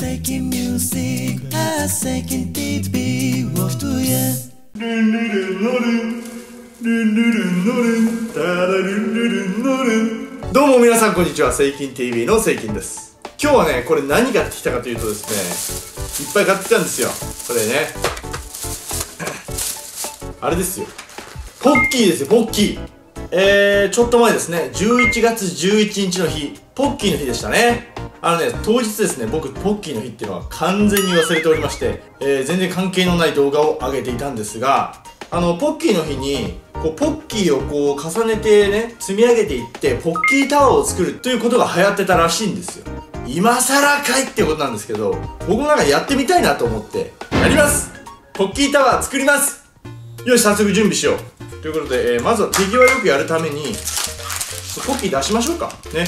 Seeking music, seeking TV, what do you? どうも皆さんこんにちは、セイキン TV のセイキンです。今日はね、これ何買ってきたかというとですね、いっぱい買ってきたんですよ。これね、あれですよ、ポッキーですよ、ポッキー。ちょっと前ですね、11月11日の日、ポッキーの日でしたね。当日ですね、僕ポッキーの日っていうのは完全に忘れておりまして、全然関係のない動画を上げていたんですが、ポッキーの日にこうポッキーをこう重ねてね、積み上げていってポッキータワーを作るということが流行ってたらしいんですよ。今更かいってことなんですけど、僕もなんかやってみたいなと思ってやります。ポッキータワー作ります。よし、早速準備しようということで、まずは手際よくやるためにポッキー出しましょうかね。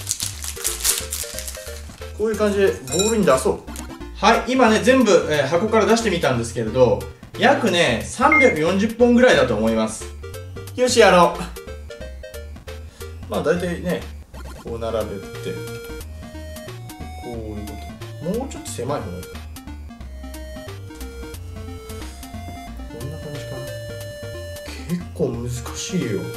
こういう感じでボールに出そう。はい、今ね全部、箱から出してみたんですけれど、約ね340本ぐらいだと思います。よし、やろう。まあ大体ねこう並べて、こういうこと。もうちょっと狭い方がいいか。こんな感じかな。結構難しいよ。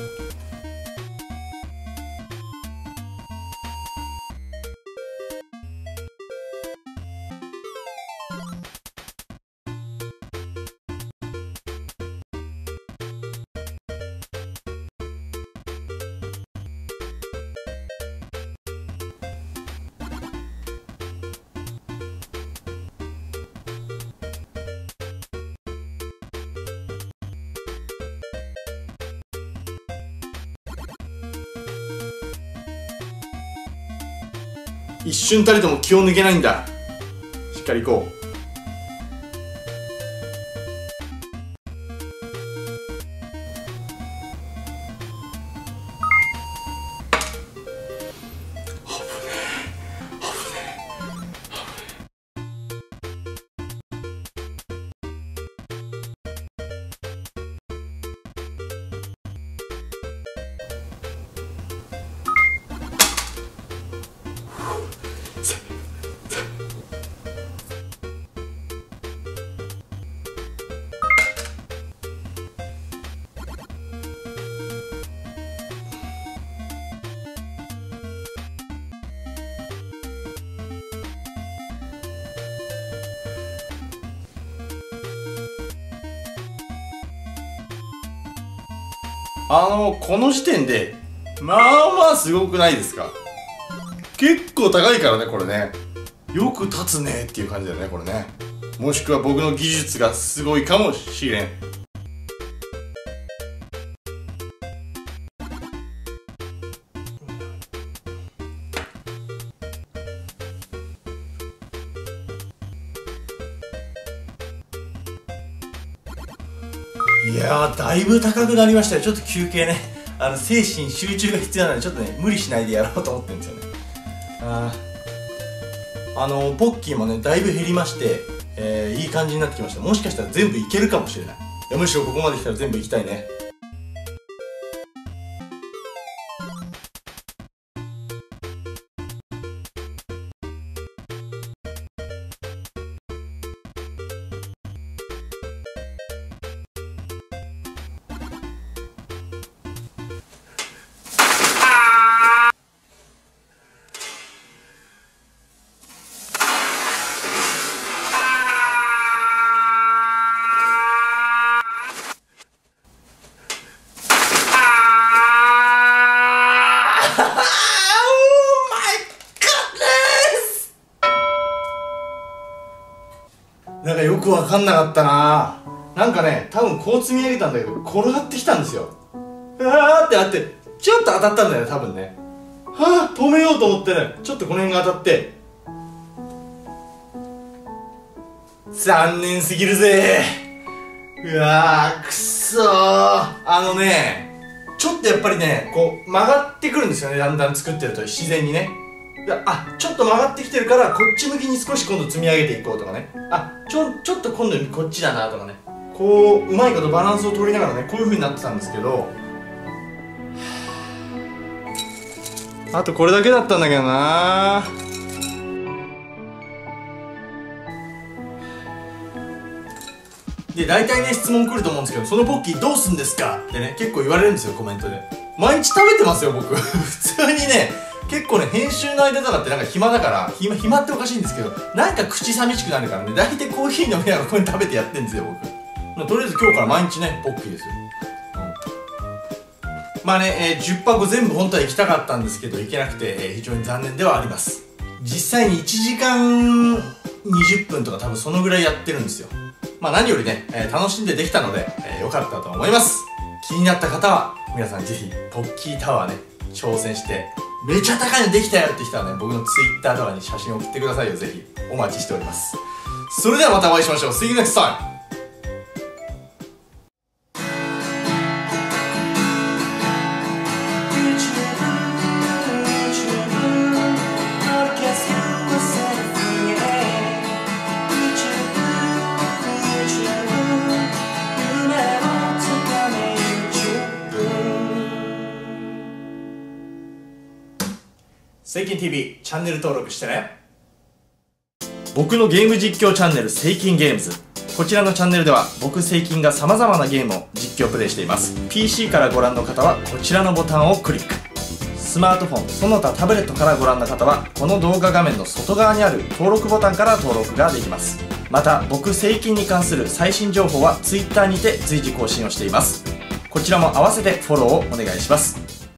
一瞬たりとも気を抜けないんだ。しっかりいこう。この時点でまあまあすごくないですか。結構高いからね、これね。よく立つねっていう感じだよね、これね。もしくは僕の技術がすごいかもしれん。いやー、だいぶ高くなりましたよ。ちょっと休憩ね。精神集中が必要なので、ちょっとね無理しないでやろうと思ってるんですよね。ポッキーもねだいぶ減りまして、いい感じになってきました。もしかしたら全部いけるかもしれない。いや、むしろここまで来たら全部いきたいね。なんかよくわかんなかったな。なんかね、多分こう積み上げたんだけど転がってきたんですよ。うわーってなってちょっと当たったんだよね、多分ね。はあ、止めようと思ってね、ちょっとこの辺が当たって残念すぎるぜ。うわー、くっそー。ちょっとやっぱりねこう曲がってくるんですよね、だんだん作ってると自然にね。ちょっと曲がってきてるからこっち向きに少し今度積み上げていこうとかね。ちょっと今度こっちだなとかね。こううまいことバランスを取りながらね、こういう風になってたんですけど、あとこれだけだったんだけどな。 で、大体ね、質問来ると思うんですけど、そのポッキーどうすんですかってね、結構言われるんですよ、コメントで。毎日食べてますよ、僕。普通にね、結構ね、編集の間とかってなんか暇だから、暇っておかしいんですけど、なんか口寂しくなるからね、大体コーヒー飲みながらこれ食べてやってんですよ、僕。とりあえず今日から毎日ね、ポッキーですよ。まあね、10箱全部本当は行きたかったんですけど、行けなくて、非常に残念ではあります。実際に1時間20分とか多分そのぐらいやってるんですよ。まあ何よりね、楽しんでできたので、良かったと思います。気になった方は、皆さんぜひ、ポッキータワーね、挑戦して、めちゃ高いのできたよって人はね、僕の Twitter とかに写真を送ってくださいよ、ぜひ。お待ちしております。それではまたお会いしましょう。See you next time!セイキン TV チャンネル登録してね。僕のゲーム実況チャンネルセイキンゲームズ。こちらのチャンネルでは僕セイキンが様々なゲームを実況プレイしています。 PC からご覧の方はこちらのボタンをクリック。スマートフォンその他タブレットからご覧の方はこの動画画面の外側にある登録ボタンから登録ができます。また僕セイキンに関する最新情報は Twitter にて随時更新をしています。こちらも合わせてフォローをお願いします。